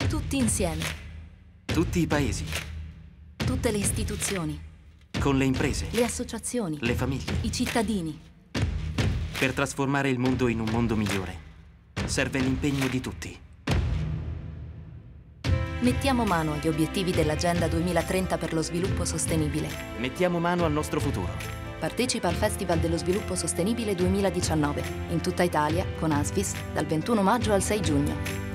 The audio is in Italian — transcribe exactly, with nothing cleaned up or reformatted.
Tutti insieme. Tutti i paesi. Tutte le istituzioni. Con le imprese. Le associazioni. Le famiglie. I cittadini. Per trasformare il mondo in un mondo migliore, serve l'impegno di tutti. Mettiamo mano agli obiettivi dell'Agenda duemilatrenta per lo sviluppo sostenibile. Mettiamo mano al nostro futuro. Partecipa al Festival dello Sviluppo Sostenibile duemiladiciannove, in tutta Italia, con ASFIS, dal ventuno maggio al sei giugno.